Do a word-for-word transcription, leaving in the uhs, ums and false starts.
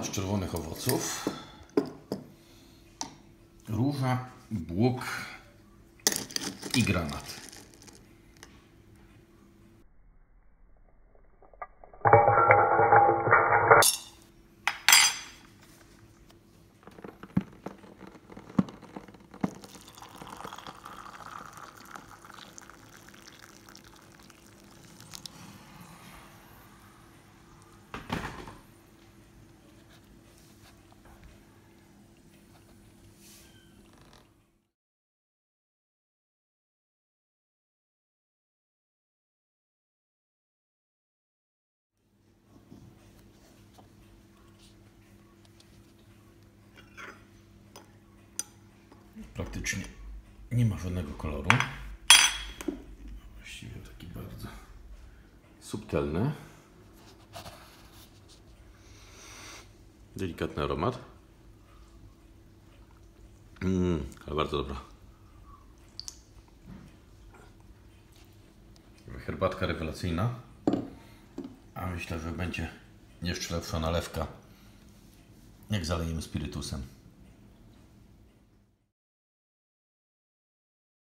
z czerwonych owoców. Róża, błok i granat. Praktycznie nie ma żadnego koloru. Właściwie taki bardzo subtelny. Delikatny aromat. Mmm, ale bardzo dobra. Herbatka rewelacyjna. A myślę, że będzie jeszcze lepsza nalewka, jak zalejemy spirytusem.